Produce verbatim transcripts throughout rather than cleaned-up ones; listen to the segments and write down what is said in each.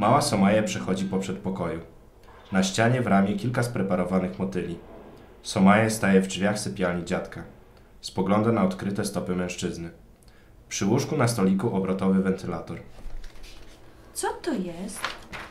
Mała Somaja przechodzi po przedpokoju. Na ścianie w ramie kilka spreparowanych motyli. Somaja staje w drzwiach sypialni dziadka. Spogląda na odkryte stopy mężczyzny. Przy łóżku na stoliku obrotowy wentylator. Co to jest?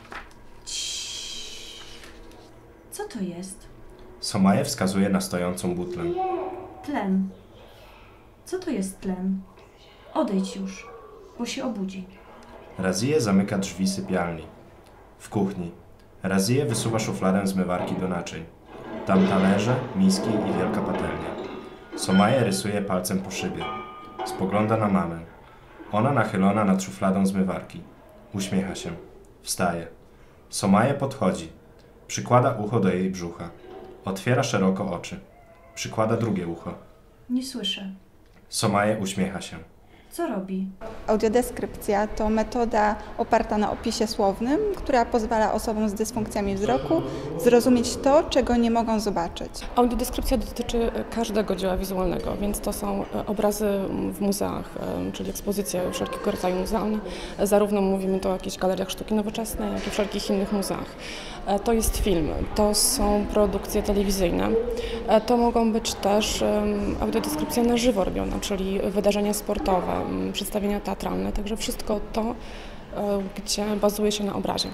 Ciii. Co to jest? Somaja wskazuje na stojącą butlę. Tlen. Co to jest tlen? Odejdź już, bo się obudzi. Razije zamyka drzwi sypialni. W kuchni. Razije wysuwa szufladę zmywarki do naczyń. Tam talerze, miski i wielka patelnia. Somaja rysuje palcem po szybie. Spogląda na mamę. Ona nachylona nad szufladą zmywarki. Uśmiecha się. Wstaje. Somaja podchodzi. Przykłada ucho do jej brzucha. Otwiera szeroko oczy. Przykłada drugie ucho. Nie słyszę. Somaja uśmiecha się. Co robi? Audiodeskrypcja to metoda oparta na opisie słownym, która pozwala osobom z dysfunkcjami wzroku zrozumieć to, czego nie mogą zobaczyć. Audiodeskrypcja dotyczy każdego dzieła wizualnego, więc to są obrazy w muzeach, czyli ekspozycje wszelkiego rodzaju muzealne. Zarówno mówimy to o jakichś galeriach sztuki nowoczesnej, jak i wszelkich innych muzeach. To jest film, to są produkcje telewizyjne, to mogą być też audiodeskrypcja na żywo robiona, czyli wydarzenia sportowe, przedstawienia teatralne, także wszystko to, gdzie bazuje się na obrazie.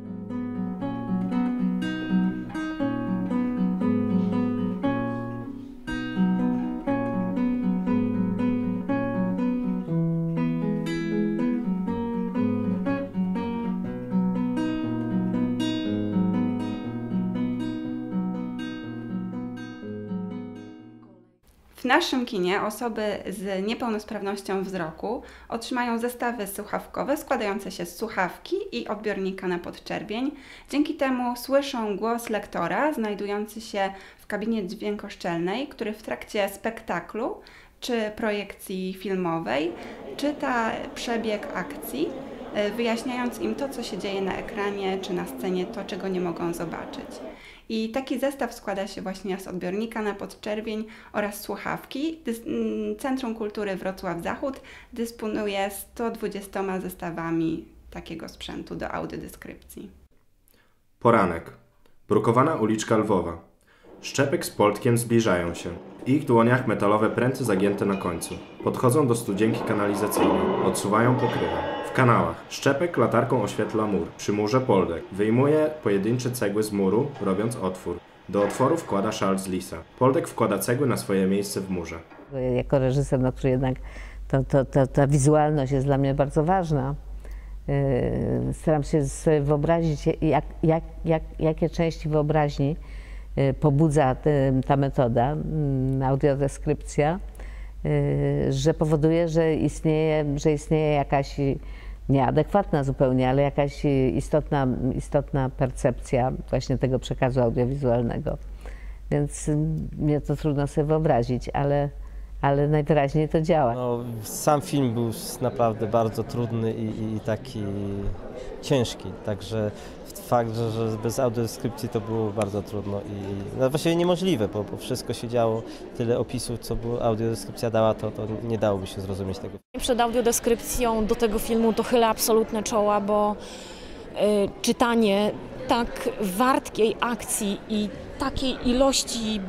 W naszym kinie osoby z niepełnosprawnością wzroku otrzymają zestawy słuchawkowe składające się z słuchawki i odbiornika na podczerwień. Dzięki temu słyszą głos lektora znajdujący się w kabinie dźwiękoszczelnej, który w trakcie spektaklu czy projekcji filmowej czyta przebieg akcji, wyjaśniając im to, co się dzieje na ekranie czy na scenie, to, czego nie mogą zobaczyć. I taki zestaw składa się właśnie z odbiornika na podczerwień oraz słuchawki. Centrum Kultury Wrocław Zachód dysponuje sto dwudziestoma zestawami takiego sprzętu do audiodeskrypcji. Poranek. Brukowana uliczka Lwowa. Szczepek z Poltkiem zbliżają się. W ich dłoniach metalowe pręty zagięte na końcu. Podchodzą do studzienki kanalizacyjnej. Odsuwają pokrywę. W kanałach. Szczepek latarką oświetla mur. Przy murze Poldek. Wyjmuje pojedyncze cegły z muru, robiąc otwór. Do otworu wkłada szal z lisa. Poldek wkłada cegły na swoje miejsce w murze. Jako reżyser, no, który jednak to, to, to, ta wizualność jest dla mnie bardzo ważna. Yy, staram się sobie wyobrazić, jak, jak, jak, jakie części wyobraźni yy, pobudza yy, ta metoda, yy, audiodeskrypcja, yy, że powoduje, że istnieje, że istnieje jakaś nieadekwatna zupełnie, ale jakaś istotna, istotna percepcja właśnie tego przekazu audiowizualnego. Więc mnie to trudno sobie wyobrazić, ale, ale najwyraźniej to działa. No, sam film był naprawdę bardzo trudny i, i taki ciężki, także fakt, że, że bez audiodeskrypcji to było bardzo trudno i no, właściwie niemożliwe, bo, bo wszystko się działo, tyle opisów, co było, audiodeskrypcja dała, to, to nie dałoby się zrozumieć tego. Przed audiodeskrypcją do tego filmu to chylę absolutne czoła, bo y, czytanie tak wartkiej akcji i takiej ilości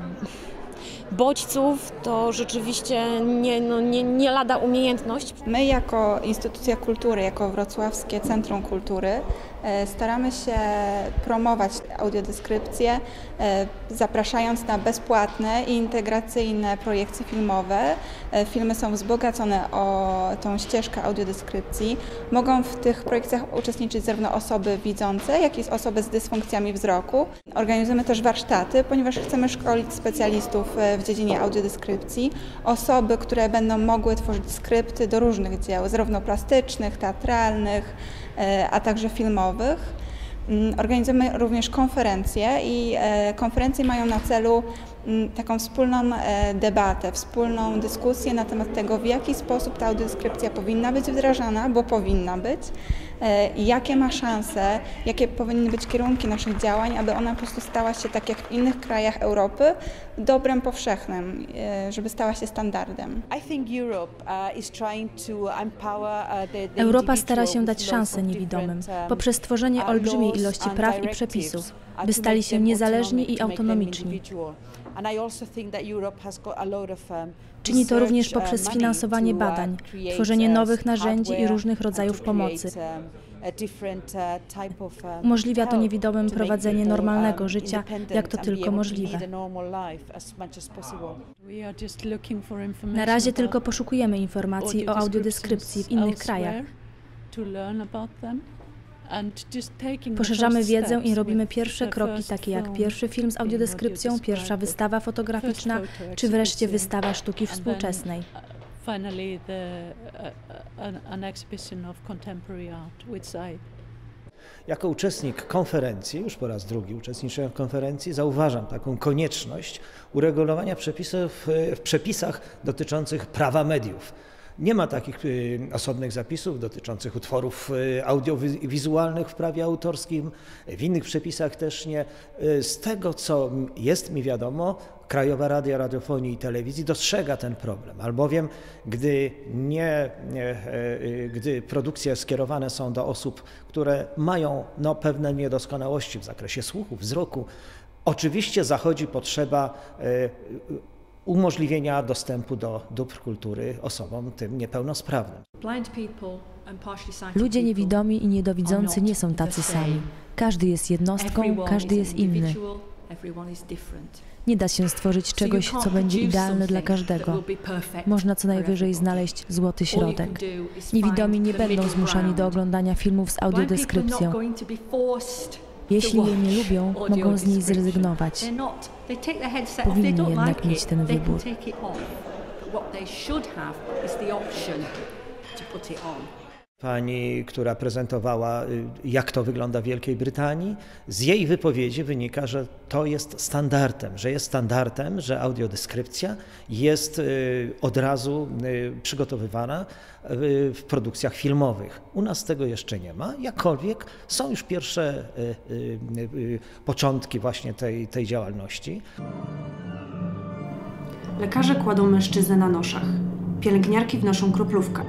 bodźców to rzeczywiście nie, no, nie, nie lada umiejętność. My jako instytucja kultury, jako Wrocławskie Centrum Kultury staramy się promować audiodeskrypcję, zapraszając na bezpłatne i integracyjne projekcje filmowe. Filmy są wzbogacone o tą ścieżkę audiodeskrypcji. Mogą w tych projekcjach uczestniczyć zarówno osoby widzące, jak i osoby z dysfunkcjami wzroku. Organizujemy też warsztaty, ponieważ chcemy szkolić specjalistów w dziedzinie audiodeskrypcji, osoby, które będą mogły tworzyć skrypty do różnych dzieł, zarówno plastycznych, teatralnych, a także filmowych. Organizujemy również konferencje i konferencje mają na celu taką wspólną debatę, wspólną dyskusję na temat tego, w jaki sposób ta audiodeskrypcja powinna być wdrażana, bo powinna być, i jakie ma szanse, jakie powinny być kierunki naszych działań, aby ona po prostu stała się, tak jak w innych krajach Europy, dobrem powszechnym, żeby stała się standardem. Europa stara się dać szansę niewidomym poprzez tworzenie olbrzymiej ilości praw i przepisów, by stali się niezależni i autonomiczni. Czyni to również poprzez finansowanie badań, tworzenie nowych narzędzi i różnych rodzajów pomocy. Umożliwia to niewidomym prowadzenie normalnego życia, jak to tylko możliwe. Na razie tylko poszukujemy informacji o audiodeskrypcji w innych krajach. Poszerzamy wiedzę i robimy pierwsze kroki, takie jak pierwszy film z audiodeskrypcją, pierwsza wystawa fotograficzna, czy wreszcie wystawa sztuki współczesnej. Jako uczestnik konferencji, już po raz drugi uczestniczę w konferencji, zauważam taką konieczność uregulowania przepisów w przepisach dotyczących prawa mediów. Nie ma takich osobnych zapisów dotyczących utworów audiowizualnych w prawie autorskim, w innych przepisach też nie. Z tego, co jest mi wiadomo, Krajowa Rada Radiofonii i Telewizji dostrzega ten problem, albowiem gdy, nie, nie, gdy produkcje skierowane są do osób, które mają no, pewne niedoskonałości w zakresie słuchu, wzroku, oczywiście zachodzi potrzeba umożliwienia dostępu do dóbr kultury osobom tym niepełnosprawnym. Ludzie niewidomi i niedowidzący nie są tacy sami. Każdy jest jednostką, każdy jest inny. Nie da się stworzyć czegoś, co będzie idealne dla każdego. Można co najwyżej znaleźć złoty środek. Niewidomi nie będą zmuszani do oglądania filmów z audiodeskrypcją. Jeśli jej nie lubią, mogą z niej zrezygnować. Powinni jednak mieć ten wybór. Pani, która prezentowała, jak to wygląda w Wielkiej Brytanii, z jej wypowiedzi wynika, że to jest standardem, że jest standardem, że audiodeskrypcja jest od razu przygotowywana w produkcjach filmowych. U nas tego jeszcze nie ma, jakkolwiek są już pierwsze początki właśnie tej, tej działalności. Lekarze kładą mężczyznę na noszach. Pielęgniarki wnoszą kroplówkę.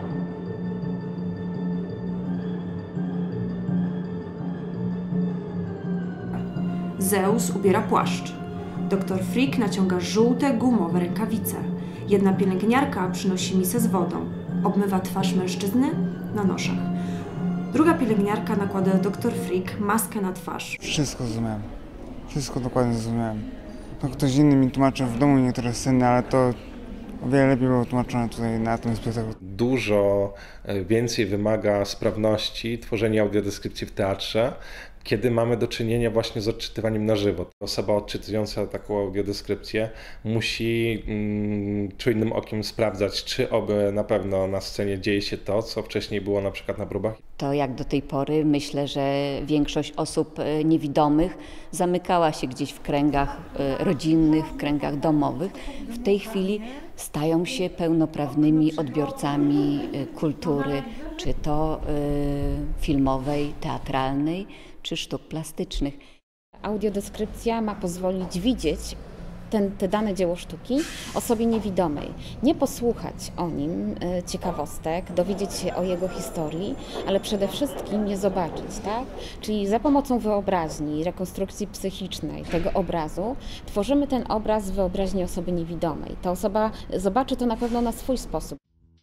Zeus ubiera płaszcz. Doktor Freak naciąga żółte, gumowe rękawice. Jedna pielęgniarka przynosi misę z wodą. Obmywa twarz mężczyzny na noszach. Druga pielęgniarka nakłada doktor Freak maskę na twarz. Wszystko zrozumiałem. Wszystko dokładnie zrozumiałem. No, ktoś inny mi tłumaczył w domu niektóre sceny, ale to o wiele lepiej było tłumaczone tutaj na tym spektaklu. Dużo więcej wymaga sprawności tworzenia audiodeskrypcji w teatrze, kiedy mamy do czynienia właśnie z odczytywaniem na żywo. Osoba odczytująca taką audiodeskrypcję musi mm, czujnym okiem sprawdzać, czy oby na pewno na scenie dzieje się to, co wcześniej było na przykład na próbach. To jak do tej pory myślę, że większość osób niewidomych zamykała się gdzieś w kręgach rodzinnych, w kręgach domowych. W tej chwili stają się pełnoprawnymi odbiorcami kultury, czy to filmowej, teatralnej, czy sztuk plastycznych. Audiodeskrypcja ma pozwolić widzieć ten, te dane dzieło sztuki osobie niewidomej. Nie posłuchać o nim e, ciekawostek, dowiedzieć się o jego historii, ale przede wszystkim je zobaczyć, tak? Czyli za pomocą wyobraźni, rekonstrukcji psychicznej tego obrazu tworzymy ten obraz w wyobraźni osoby niewidomej. Ta osoba zobaczy to na pewno na swój sposób.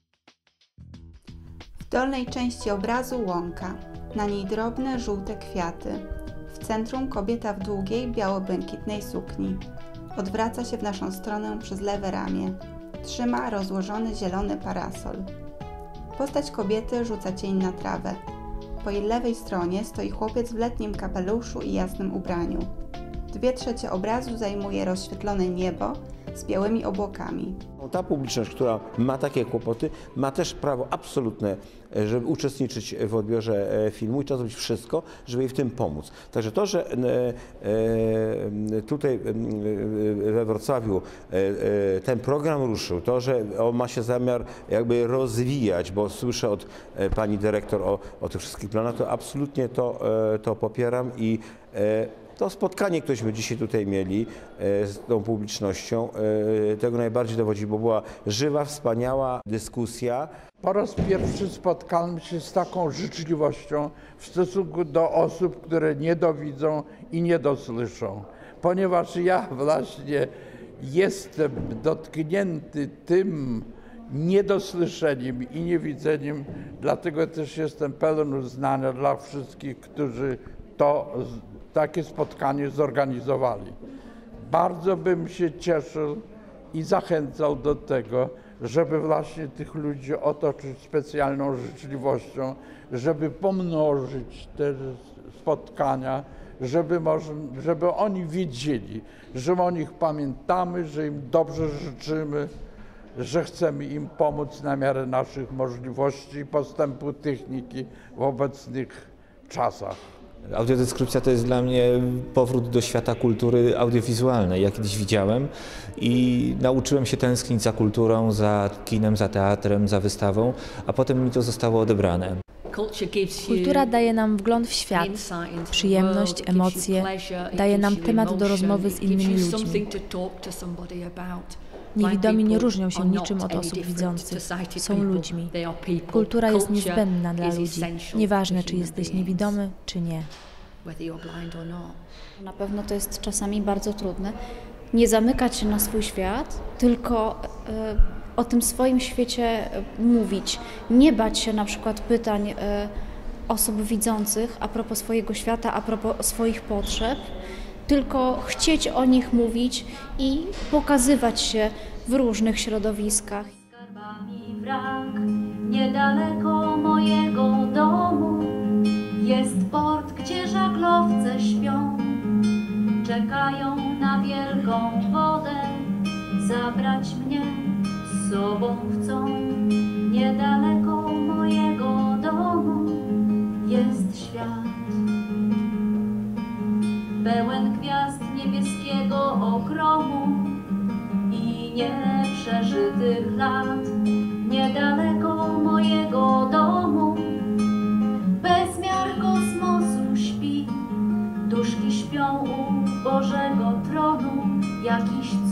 W dolnej części obrazu łąka, na niej drobne, żółte kwiaty. W centrum kobieta w długiej, biało-błękitnej sukni. Odwraca się w naszą stronę przez lewe ramię. Trzyma rozłożony zielony parasol. Postać kobiety rzuca cień na trawę. Po jej lewej stronie stoi chłopiec w letnim kapeluszu i jasnym ubraniu. Dwie trzecie obrazu zajmuje rozświetlone niebo z białymi obłokami. Ta publiczność, która ma takie kłopoty, ma też prawo absolutne, żeby uczestniczyć w odbiorze filmu i to zrobić wszystko, żeby jej w tym pomóc. Także to, że tutaj we Wrocławiu ten program ruszył, to, że on ma się zamiar jakby rozwijać, bo słyszę od pani dyrektor o, o tych wszystkich planach, to absolutnie to, to popieram i to spotkanie, któreśmy dzisiaj tutaj mieli z tą publicznością, tego najbardziej dowodzi, bo była żywa, wspaniała dyskusja. Po raz pierwszy spotkałem się z taką życzliwością w stosunku do osób, które niedowidzą i niedosłyszą, ponieważ ja właśnie jestem dotknięty tym niedosłyszeniem i niewidzeniem, dlatego też jestem pełen uznania dla wszystkich, którzy to takie spotkanie zorganizowali. Bardzo bym się cieszył i zachęcał do tego, żeby właśnie tych ludzi otoczyć specjalną życzliwością, żeby pomnożyć te spotkania, żeby, może, żeby oni wiedzieli, że o nich pamiętamy, że im dobrze życzymy, że chcemy im pomóc na miarę naszych możliwości i postępu techniki w obecnych czasach. Audiodeskrypcja to jest dla mnie powrót do świata kultury audiowizualnej. Ja kiedyś widziałem i nauczyłem się tęsknić za kulturą, za kinem, za teatrem, za wystawą, a potem mi to zostało odebrane. Kultura daje nam wgląd w świat, przyjemność, emocje, daje nam temat do rozmowy z innymi ludźmi. Niewidomi nie różnią się niczym od osób widzących. Są ludźmi. Kultura jest niezbędna dla ludzi. Nieważne, czy jesteś niewidomy, czy nie. Na pewno to jest czasami bardzo trudne. Nie zamykać się na swój świat, tylko y, o tym swoim świecie mówić. Nie bać się na przykład pytań y, osób widzących a propos swojego świata, a propos swoich potrzeb, tylko chcieć o nich mówić i pokazywać się w różnych środowiskach. Niedaleko mojego domu jest port, gdzie żaglowce śpią. Czekają na wielką wodę, zabrać mnie z sobą chcą. Niedaleko mojego domu jest świat, pełen gwiazd niebieskiego okromu i nieprzeżytych lat. Niedaleko mojego domu bezmiar kosmosu śpi, duszki śpią u Bożego tronu, jakiś